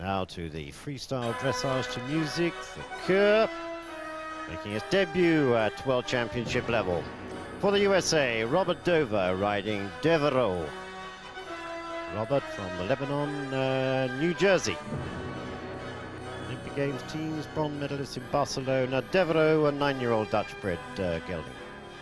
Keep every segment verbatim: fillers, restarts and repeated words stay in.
Now to the freestyle dressage to music, the Keur, making his debut at World Championship level. For the U S A, Robert Dover riding Devereaux. Robert from the Lebanon, uh, New Jersey. Olympic Games teams, bronze medalist in Barcelona. Devereaux, a nine-year-old Dutch-bred uh, gelding.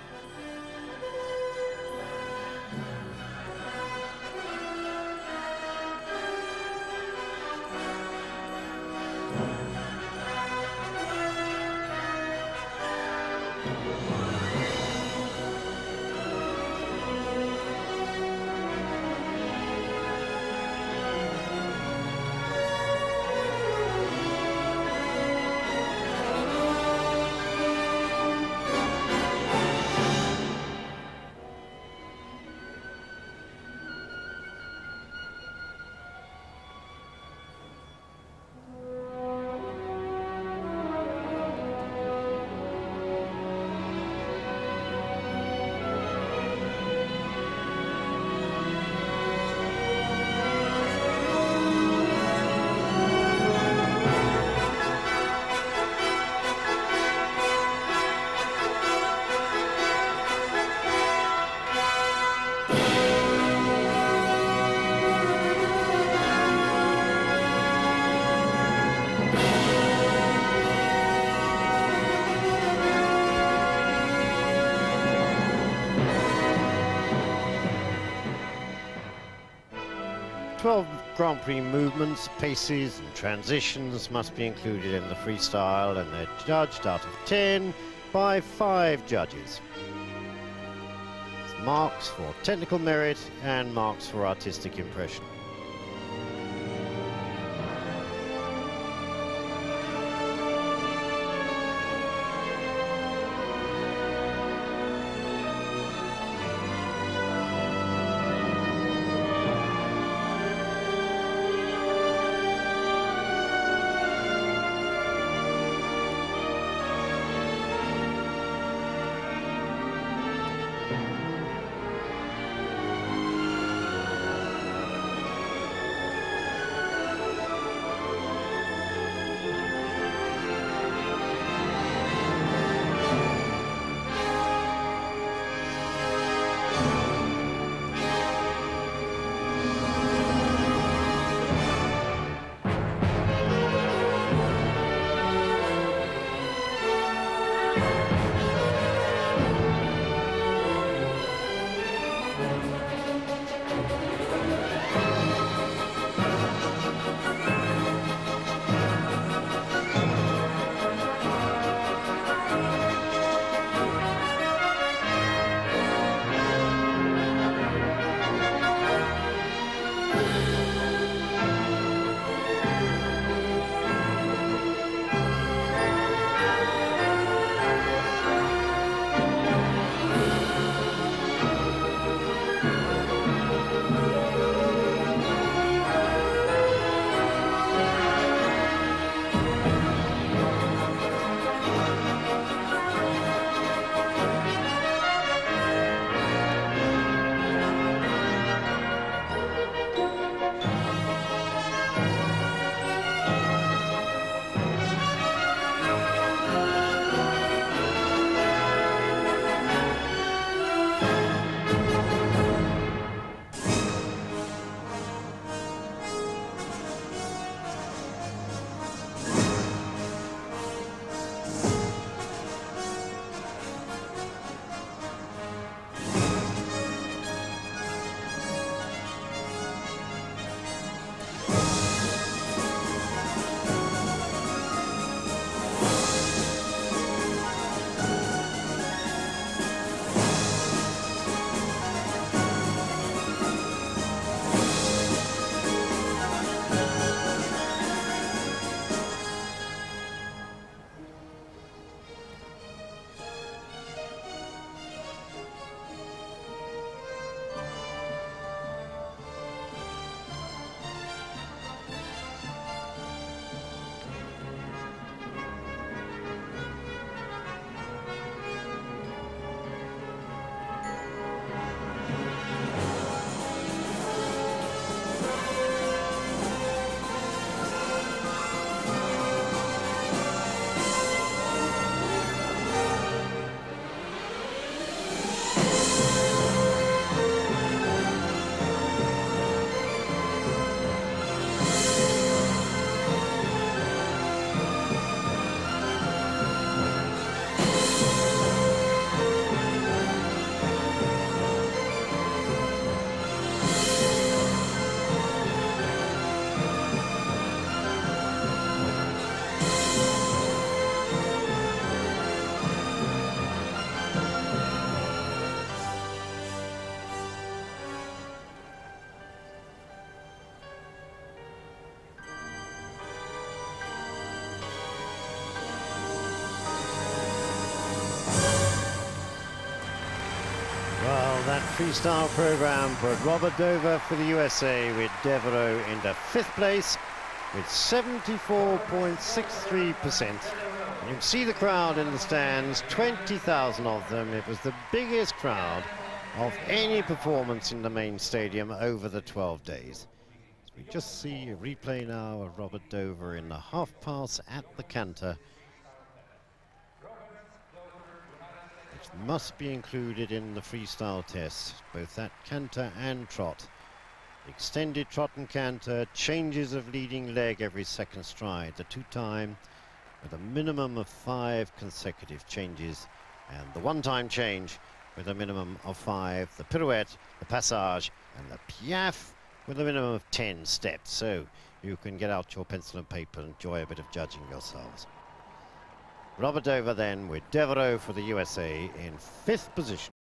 twelve Grand Prix movements, paces and transitions must be included in the freestyle, and they're judged out of ten by five judges. Marks for technical merit and marks for artistic impression. freestyle program for Robert Dover for the U S A, with Devereaux in the fifth place with seventy-four point six three percent. You can see the crowd in the stands, twenty thousand of them. It was the biggest crowd of any performance in the main stadium over the twelve days. So we just see a replay now of Robert Dover in the half pass at the canter, which must be included in the freestyle test, both that canter and trot. Extended trot and canter, changes of leading leg every second stride, the two-time with a minimum of five consecutive changes, and the one-time change with a minimum of five, the pirouette, the passage, and the piaffe with a minimum of ten steps. So you can get out your pencil and paper and enjoy a bit of judging yourselves. Robert Dover then with Devereaux for the U S A in fifth position.